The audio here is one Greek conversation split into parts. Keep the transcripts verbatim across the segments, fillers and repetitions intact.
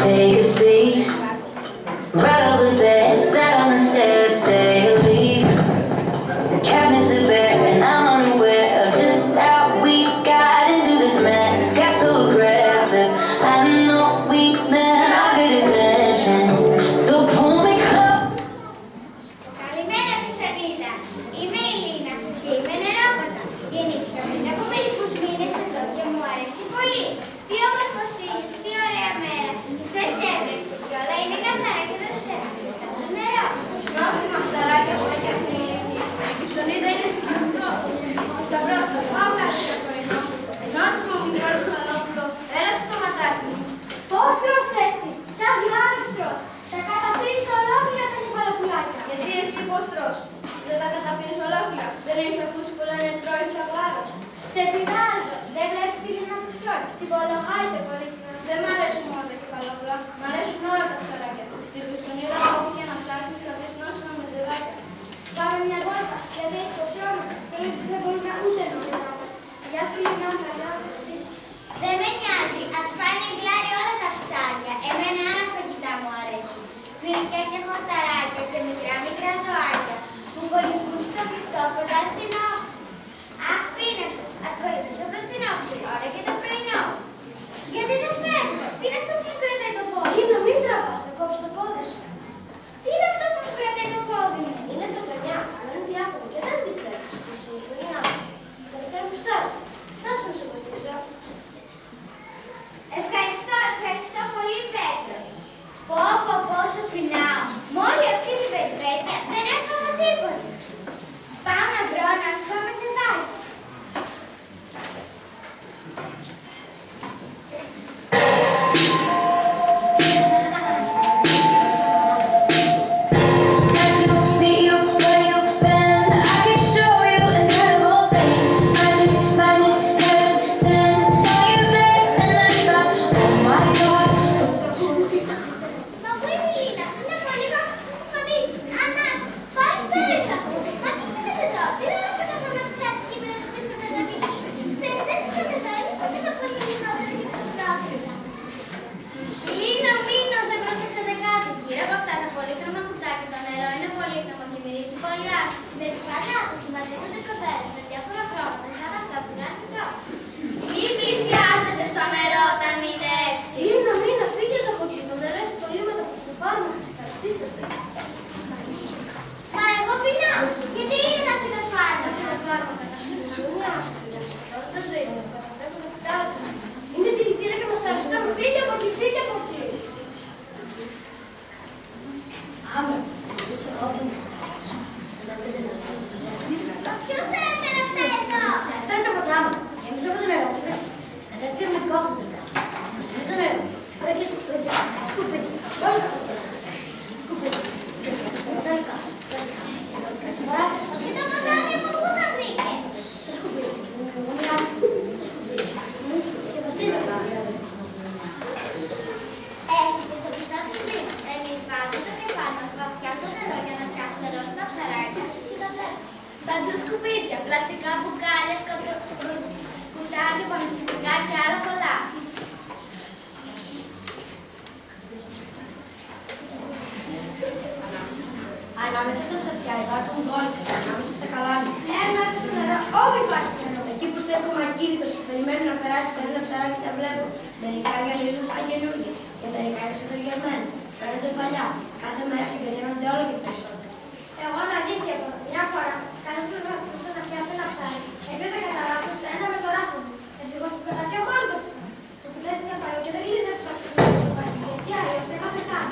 Take a seat, right over there, sat on the stairs, stay or leave. The cabinets are bare and I'm unaware of just how we got into this mess. Got so aggressive, I know we meant our good intentions. So pull me close. Καλημέρα Χριστανίτα, είμαι η Λίνα και είμαι νερόπατα. Γεννήθηκα πριν από μερικούς μήνες εδώ και μου αρέσει πολύ. Τι όμορφος ήλιος, τι ωραία μέρα. Χθες έβρεξε και όλα είναι καθαρά και δροσερά. Χρειάζεται νερό. Νόστιμα ψαράκια που έχει αυτή η ηλικία. Η στονίδα είναι θησαυρό. Θησαυρός μας. Πάω κάτι στο πρωινό. Νόστιμα μου μικρό χαλόπουλο. Έλα στο ματάκι μου. Πώς τρως έτσι, σαν διάρρης τρως. Τα καταπίνεις ολόκληρα τα κεφαλοπουλάκια. Γιατί εσύ πώς τρως. Δεν τα καταπίνεις ολόκληρα. Δεν έχεις ακούσει που λένε τρώει φραγάρος. Σε πειράζω, δεν βλέπεις τη Λίνα που στρώει. Τσιμπολογάει το κορίτσι. Δεν μ' αρέσουν όλα τα κεφαλόπουλα. Μ' αρέσουν όλα τα ψαράκια. Στη Χριστονίδα όπου και να ψάχνεις θα βρεις νόστιμα με ζεδάκια. Πάμε μια βόλτα, γιατί έτσι το τρώμε. Και εμείς δεν μπορούμε ούτε να τρώμε. Γεια σου Λίνα, καλά. Δεν με νοιάζει, ας φάνε γλάρι όλα τα ψάρια. Εμένα άλλα φαγητά μου αρέσουν. Φρύτια και χορταράκια και μικρά μικρά ζωάκια που κολυμπούν στο βυθό κοντά στην όχθη. Αχ, πείνασα, ας κολυμπήσω προς την όχθη, ώρα και το πρωινό. Γιατί δεν φεύγω, τι είναι αυτό που μου κρατάει το πόδι. Λίνα, μην τραβάς, θα κόψεις το πόδι σου. Τι είναι αυτό που μου κρατάει το πόδι μου. Είναι το κανιά, αλλά είναι διάφορο και δεν επιτρέπει. Θα το κάνω ψάρι. Να σου σε βοηθήσω. Ευχαριστώ, ευχαριστώ πολύ Πέτρο. Πω πω πόσο πεινάω. Με όλη αυτή την περιπέτεια δεν έφαγα τίποτα. Πάω να βρω να στο μεσεδάκι. Ανάμεσα στα ψαθιά υπάρχουν δόλπες, ανάμεσα στα καλάμια. Ένα στο νερό, όπου υπάρχει νερό. Εκεί που στέκομαι ακίνητος και περιμένω να περάσει κανένα ψαράκι τα βλέπω. Μερικά γυαλίζουν σαν καινούργια και μερικά είναι ξετοριασμένα. Φαίνονται παλιά. Κάθε μέρα συγκεντρώνονται όλο και περισσότερο. Εγώ να δεις και από μια φορά, κανείς δεν θα να πιάσω ένα ψάρι. Έπιασα καταράπτω στο ένα με το ράφο μου. Ευτυχώς που πετακιώ μόνο το ψάρι. Το κουτέστηκα παλιό και δεν γύριζε ψάρι. Γιατί αλλιώς είχα πεθάνει.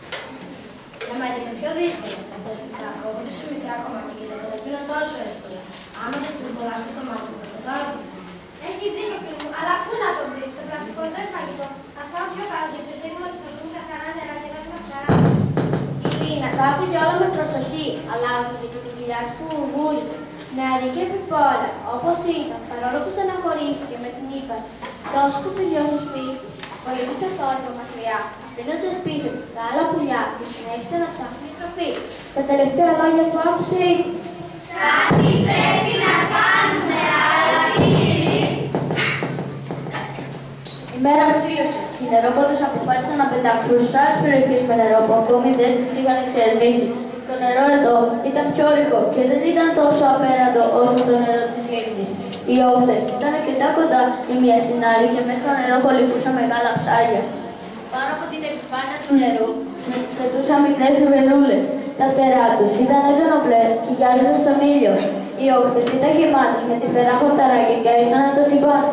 Για μένα είναι πιο δύσκολο. Φανταστικά, κόβονται σε μικρά κομμάτια και τα καταπίνω τόσο εύκολα. Άμα σε φουσκολάσω στο μάτι μου, θα το άλλο. Έχεις δίκιο, φίλοι μου, αλλά πού να το βρεις, το κλασικό δεν φαγητό. Ας πάω πιο κάτω και σε τρίγμα ότι θα δούμε καθαρά νερά και κάτι μαθαρά. Λίνα, τα άκουγε όλα με προσοχή, αλλά άκουγε και την κοιλιά που μούριζε. Νεαρή και επιπόλα, όπως ήταν, παρόλο που στεναχωρήθηκε με την ύπαρξη, τόσο σκουπιδιό στο σπίτι της, κολύμπησε θόρυβο μακριά, πίνοντας πίσω της τα άλλα πουλιά και συνέχισε να ψάχνει τροφή. Τα τελευταία λόγια που άκουσε ήταν «Κάτι πρέπει να κάνουμε, αλλά τι». Μέρα ψήλωσης. Οι νερόποδες αποφάσισαν να πετάξουν σε άλλες περιοχές με νερό που ακόμη δεν τις είχαν εξερευνήσει. Το νερό εδώ ήταν πιο ρηχό και δεν ήταν τόσο απέραντο όσο το νερό της λίμνης. Οι όχθες ήταν αρκετά κοντά η μία στην άλλη και μέσα στο νερό κολυμπούσαν μεγάλα ψάρια. Πάνω από την επιφάνεια του νερού πετούσαν μικρές βελούλες. Τα φτερά τους ήταν έντονο μπλε και γυάλιζαν στον ήλιο. Οι όχθες ήταν γεμάτες με τυφερά χορταράκια και άρχισαν να το τυπώνουν.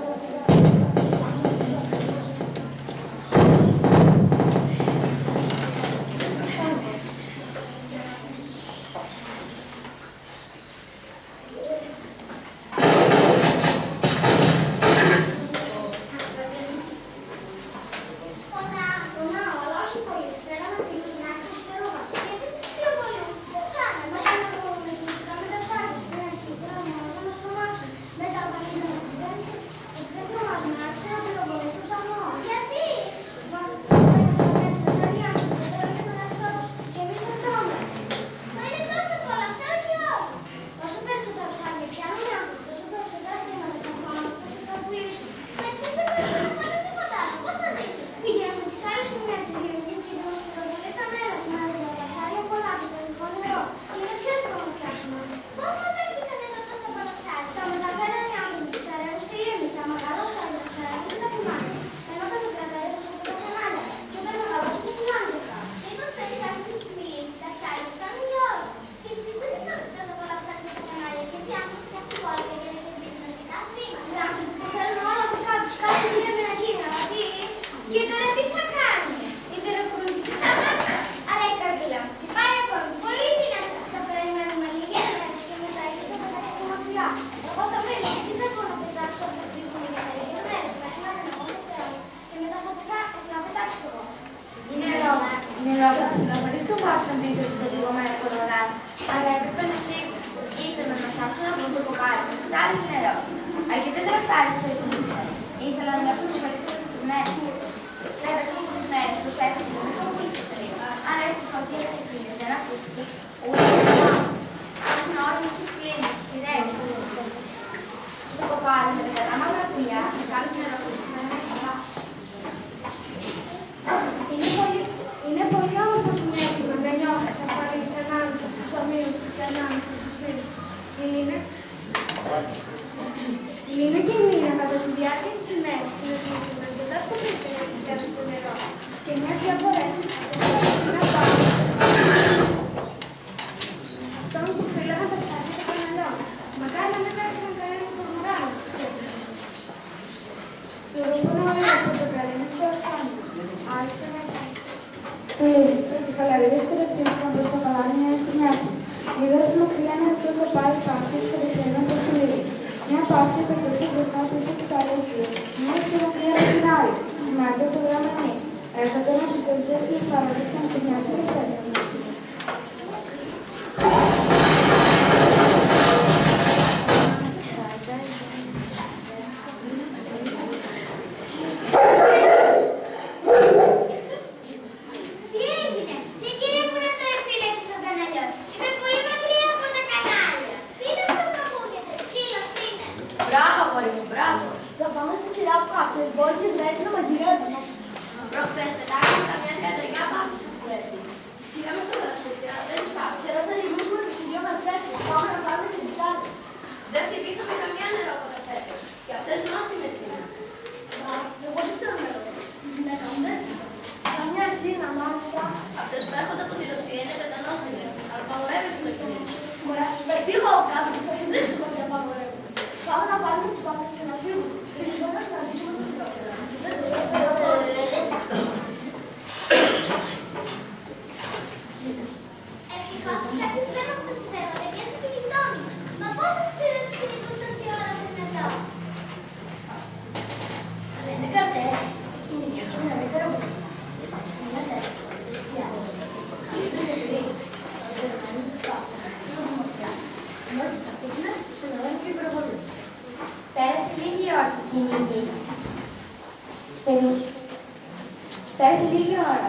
Πέρασε λίγη ώρα.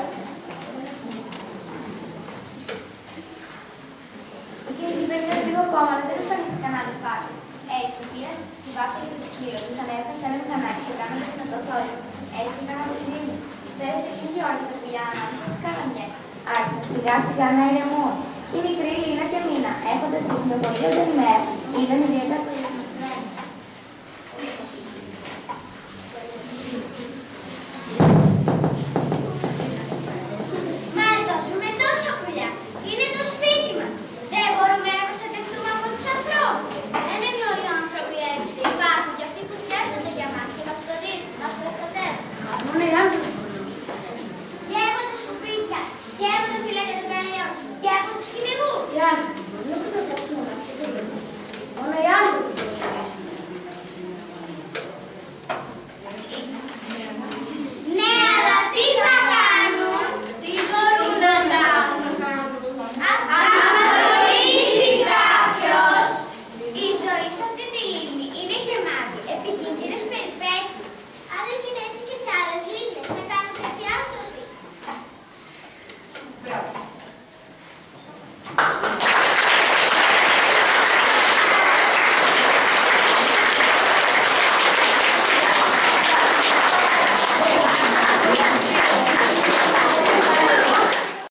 Είχε περιμένει λίγο ακόμα, αλλά δεν εμφανίστηκαν άλλες πάλι. Έτσι, πήραν την βάφτια και το σκύλο τους, αλλά έφτασαν ένα μηχανάκι και κάνοντας ένα το θόρυβο. Έτσι κάναμε τη δήμη. Ξέρεις εκείνη η ώρα και τα πουλιά ανάμεσα στις καλαμιές. Άρχισαν σιγά σιγά να ηρεμούν. Οι μικροί Λίνα και Μίνα, έχοντας τις με πολύ έντονη μέρα, είδαν ιδιαίτερα